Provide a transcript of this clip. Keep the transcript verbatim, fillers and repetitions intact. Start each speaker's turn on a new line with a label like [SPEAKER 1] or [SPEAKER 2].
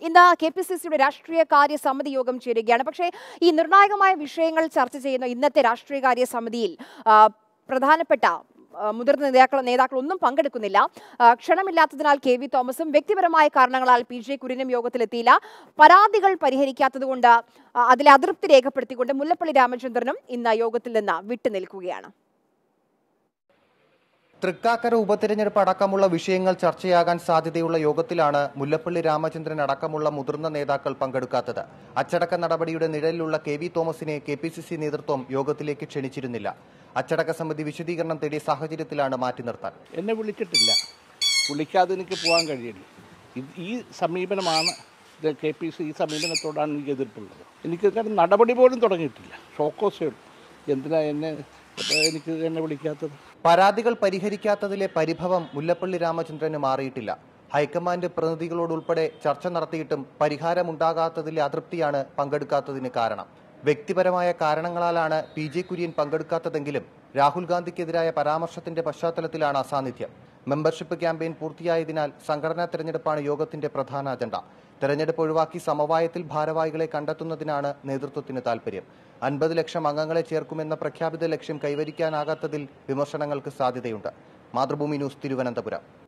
[SPEAKER 1] ഇന്ന് K P C സിയുടെ രാഷ്ട്രീയ കാര്യ സമിതി യോഗം ചേരുകയാണ്. പക്ഷേ ഈ നിർണായകമായ വിഷയങ്ങൾ ചർച്ച ചെയ്യുന്ന ഇന്നത്തെ രാഷ്ട്രീയ കാര്യ സമിതിയിൽ പ്രധാനപ്പെട്ട മുതിർന്ന നേതാക്കൾ നേതാക്കൾ ഒന്നും പങ്കെടുക്കുന്നില്ല. ക്ഷണമില്ലാത്തതിനാൽ കെ വി തോമസും വ്യക്തിപരമായ കാരണങ്ങളാൽ പി ജെ കുര്യനും യോഗത്തിലെത്തിയില്ല. പരാതികൾ പരിഹരിക്കാത്തതുകൊണ്ട് അതിലെ അതൃപ്തി രേഖപ്പെടുത്തിക്കൊണ്ട് മുല്ലപ്പള്ളി രാമചന്ദ്രനും ഇന്ന് യോഗത്തിൽ നിന്ന് വിട്ടുനിൽക്കുകയാണ്.
[SPEAKER 2] തൃക്കാക്കര ഉപതെരഞ്ഞെടുപ്പ് അടക്കമുള്ള വിഷയങ്ങൾ ചർച്ചയാകാൻ സാധ്യതയുള്ള യോഗത്തിലാണ് മുല്ലപ്പള്ളി രാമചന്ദ്രൻ അടക്കമുള്ള മുതിർന്ന നേതാക്കൾ പങ്കെടുക്കാത്തത്. അച്ചടക്ക നടപടിയുടെ നിഴലിലുള്ള കെ വി തോമസിനെ കെ പി സി സി നേതൃത്വം യോഗത്തിലേക്ക് ക്ഷണിച്ചിരുന്നില്ല. അച്ചടക്ക സമിതി വിശദീകരണം തേടിയ സാഹചര്യത്തിലാണ് മാറ്റി നിർത്താൻ.
[SPEAKER 3] എന്നെ വിളിച്ചിട്ടില്ല, വിളിക്കാതെ എനിക്ക് പോകാൻ കഴിയില്ല. ഈ സമീപനമാണ് കെ പി സി ഈ സമീപനത്തോടാണ് എനിക്ക് എതിർപ്പുള്ളത്. എനിക്ക് നടപടി പോലും തുടങ്ങിയിട്ടില്ല. ഷോക്കോസേ ഉള്ളൂ. എന്തിനാ എന്നെ എനിക്ക് എന്നെ വിളിക്കാത്തത്?
[SPEAKER 2] പരാതികൾ പരിഹരിക്കാത്തതിലെ പരിഭവം മുല്ലപ്പള്ളി രാമചന്ദ്രന് മാറിയിട്ടില്ല. ഹൈക്കമാൻഡ് പ്രതിനിധികളോടുൾപ്പെടെ ചർച്ച നടത്തിയിട്ടും പരിഹാരമുണ്ടാകാത്തതിലെ അതൃപ്തിയാണ് പങ്കെടുക്കാത്തതിന് കാരണം. വ്യക്തിപരമായ കാരണങ്ങളാലാണ് പി ജെ കുര്യൻ പങ്കെടുക്കാത്തതെങ്കിലും രാഹുൽ ഗാന്ധിക്കെതിരായ പരാമർശത്തിന്റെ പശ്ചാത്തലത്തിലാണ് അസാന്നിധ്യം. മെമ്പർഷിപ്പ് ക്യാമ്പയിൻ പൂർത്തിയായതിനാൽ സംഘടനാ തെരഞ്ഞെടുപ്പാണ് യോഗത്തിന്റെ പ്രധാന അജണ്ട. തെരഞ്ഞെടുപ്പ് ഒഴിവാക്കി സമവായത്തിൽ ഭാരവാഹികളെ കണ്ടെത്തുന്നതിനാണ് നേതൃത്വത്തിന് താൽപര്യം. അൻപത് ലക്ഷം അംഗങ്ങളെ ചേർക്കുമെന്ന പ്രഖ്യാപിത ലക്ഷ്യം കൈവരിക്കാനാകാത്തതിൽ വിമർശനങ്ങൾക്ക് സാധ്യതയുണ്ട്. മാതൃഭൂമി ന്യൂസ്, തിരുവനന്തപുരം.